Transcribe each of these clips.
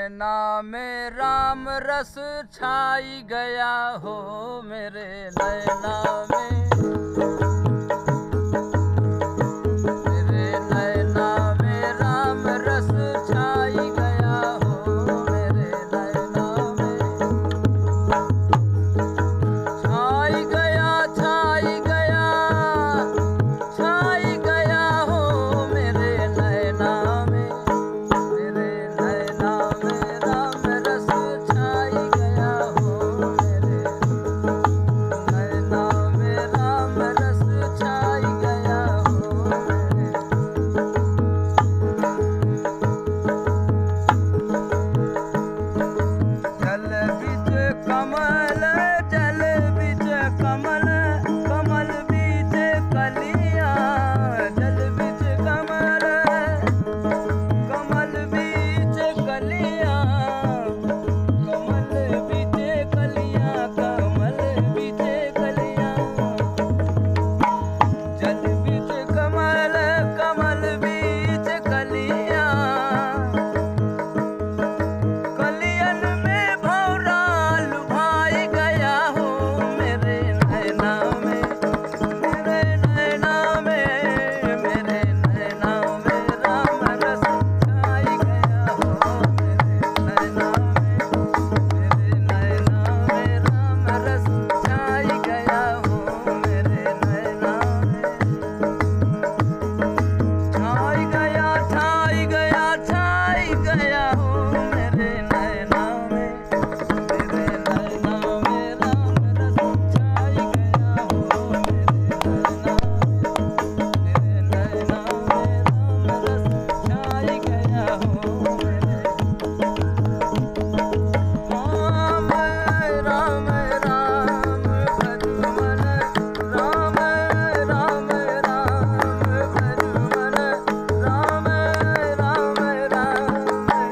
नैना में राम रस छाई गया हो मेरे नैना में, मेरे नैना में राम रस छाई गया हो मेरे नैना में, छाई गया छाई गया छाई गया हो मेरे नैना में, मेरे नैना में राम रस छाई गया हो मेरे नैना में राम रस छाई गया हो मेरे। जल बिच कमल जल बिच कमल कमल बीच कलियां, जल बिच कमल कमल बीच कलियां, कमल बीच कलियां, कमल बीच कलियां, जल बिच कमल कमल बीच कलियां, कलियन में भौरा लुभाई गया हो मेरे नैना में, मेरे नैना में, मेरे नैना में राम रस छाई गया हो मेरे नैना में, मेरे नैना में राम रस छाई गया हो मेरे नैना में, छाई गया छाई गया छाई गया हो मेरे नैना में, मेरे नैना में राम रस छाई गया हो मेरे नैना में, मेरे नैना में राम रस छाई गया हो मेरे। राम राम राम भजमन राम राम राम भजमन राम राम राम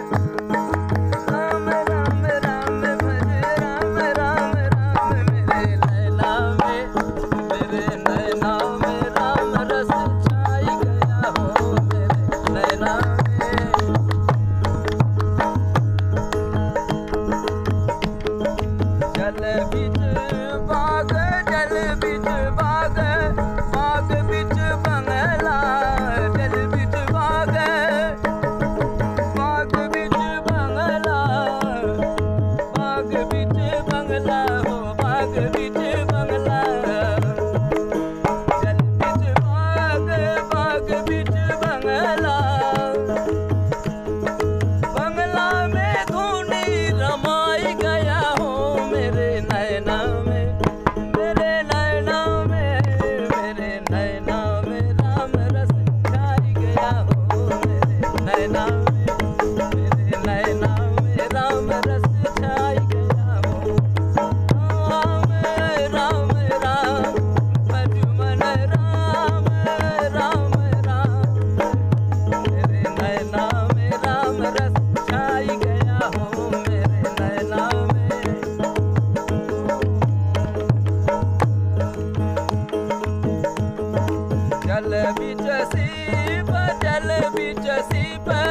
राम राम राम भज राम राम राम मेरे नैना में, मेरे नैना में राम रस छाई गया हो मेरे नैना में। जल बिच बाग जल बिच बाग बाग बिच बंगला, जल बिच बाग बाग बिच बंगला, बाग बिच बंगला हो बाग बिच बंगला, जल बिच बाग बाग बिच बंगला, बंगला में धूनी रमाई गया हो मेरे नैना में, मेरे नैना में, मेरे नैना में राम रस छाई गया हो मेरे नैना में, मेरे नैना में राम रस छाई गया हो। राम राम राम भजमन राम राम राम, मेरे नैना में राम रस छाई गया हो मेरे नैना में। जल बिच सीप जल बिच सीप